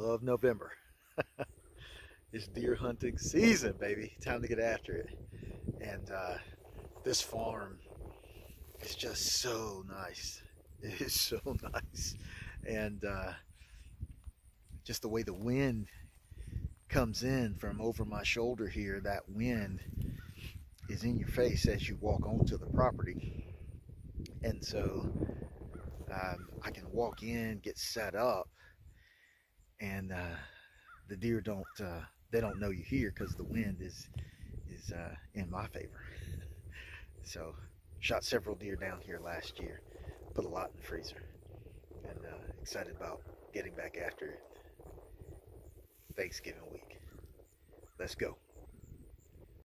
love November. It's deer hunting season, baby. Time to get after it. And this farm is just so nice. It is so nice. And just the way the wind comes in from over my shoulder here, that wind is in your face as you walk onto the property. And so I can walk in, get set up, and the deer don't know you're here because the wind is in my favor. So shot several deer down here last year, put a lot in the freezer, and excited about getting back after it Thanksgiving week. Let's go.